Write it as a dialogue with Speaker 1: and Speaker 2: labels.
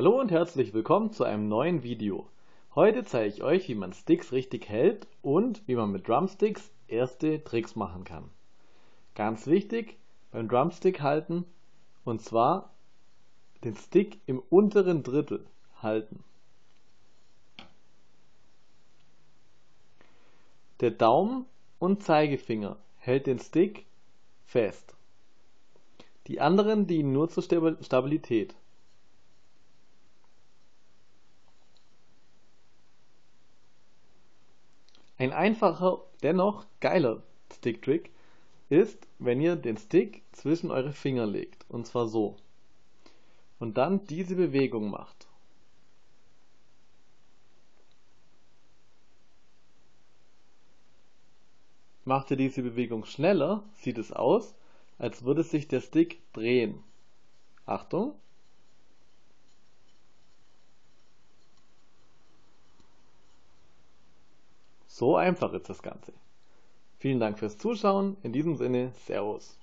Speaker 1: Hallo und herzlich willkommen zu einem neuen Video. Heute zeige ich euch, wie man Sticks richtig hält und wie man mit Drumsticks erste Tricks machen kann. Ganz wichtig beim Drumstick halten, und zwar den Stick im unteren Drittel halten. Der Daumen und Zeigefinger hält den Stick fest. Die anderen dienen nur zur Stabilität. Ein einfacher, dennoch geiler Stick-Trick ist, wenn ihr den Stick zwischen eure Finger legt, und zwar so. Und dann diese Bewegung macht. Macht ihr diese Bewegung schneller, sieht es aus, als würde sich der Stick drehen. Achtung! So einfach ist das Ganze. Vielen Dank fürs Zuschauen. In diesem Sinne, Servus.